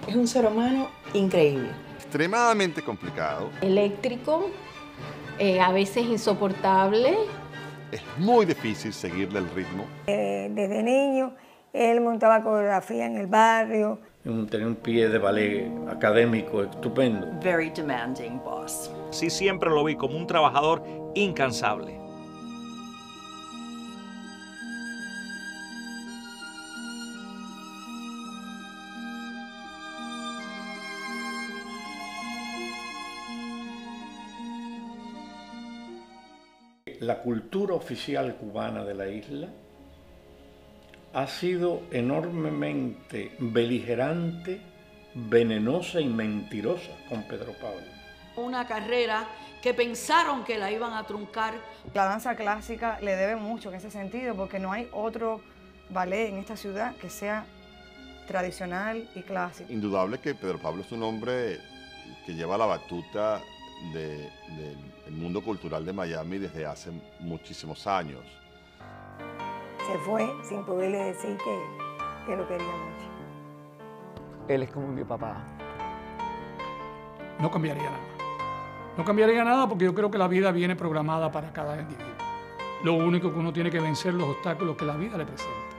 Es un ser humano increíble. Extremadamente complicado. Eléctrico, a veces insoportable. Es muy difícil seguirle el ritmo. Desde niño, él montaba coreografía en el barrio. Tenía un pie de ballet académico estupendo. Very demanding boss. Sí, siempre lo vi como un trabajador incansable. La cultura oficial cubana de la isla ha sido enormemente beligerante, venenosa y mentirosa con Pedro Pablo. Una carrera que pensaron que la iban a truncar. La danza clásica le debe mucho en ese sentido, porque no hay otro ballet en esta ciudad que sea tradicional y clásico. Indudable que Pedro Pablo es un hombre que lleva la batuta del mundo cultural de Miami desde hace muchísimos años. Se fue sin poderle decir que lo quería mucho. Él es como mi papá. No cambiaría nada. No cambiaría nada porque yo creo que la vida viene programada para cada individuo. Lo único que uno tiene que vencer los obstáculos que la vida le presenta.